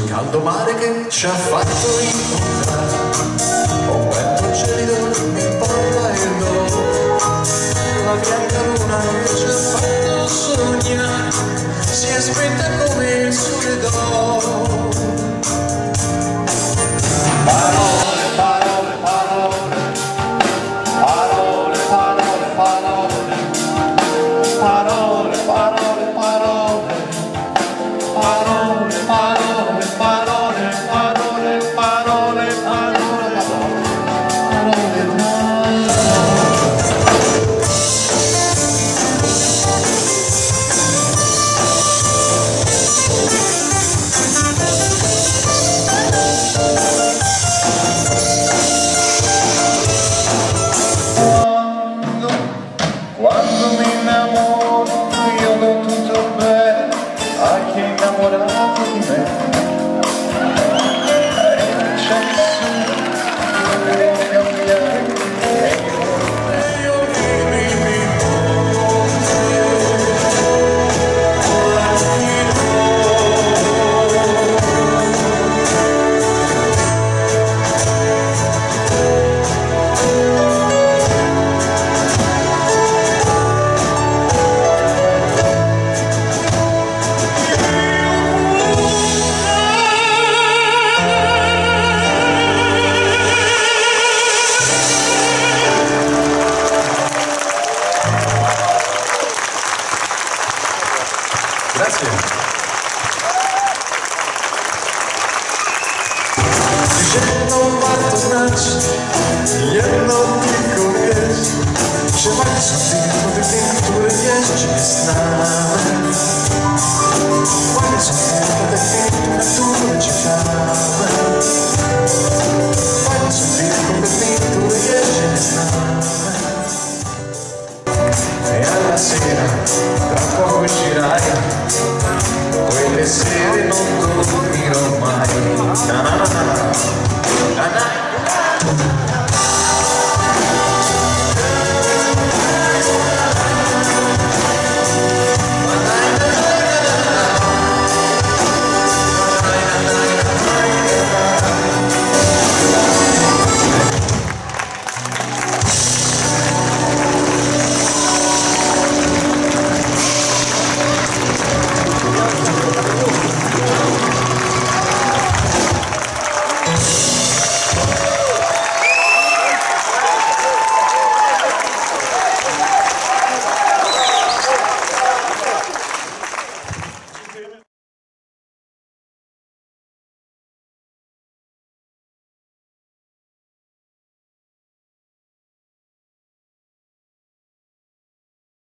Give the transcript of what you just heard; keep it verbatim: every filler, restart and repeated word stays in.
caldo mare che ci ha fatto incontrare, un vento gelido mi porta il do, la bianca luna che ci ha fatto sognare, si è spenta come il sole d'oro. Parole, parole, parole, parole, parole, parole, parole, parole, parole, parole, parole, parole, parole, parole, parole, quando mi innamoro io do tutto bene a chi è innamorato di me, e non c'è nessuno che deve cambiare, e io mi Grazie. Jedną warto znać, jedno tylko jest, że masz tylko tych, który jeszcze jest nami. Fajne są tylko te, które czekamy. Fajne są tylko te, które jeszcze jest nami. E alla sera, tra poco uscirai, quelle sere non dormirò mai. Na, na, na, na.